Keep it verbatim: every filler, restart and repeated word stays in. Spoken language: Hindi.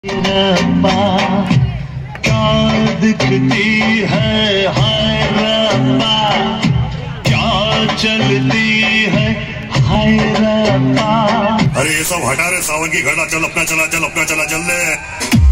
रब्बा क्या दिखती है, हाय रब्बा क्या चलती है, हाय रब्बा। अरे ये सब हटा रे सावन की घड़ा, चल अपना चला चल अपना चला चल ले।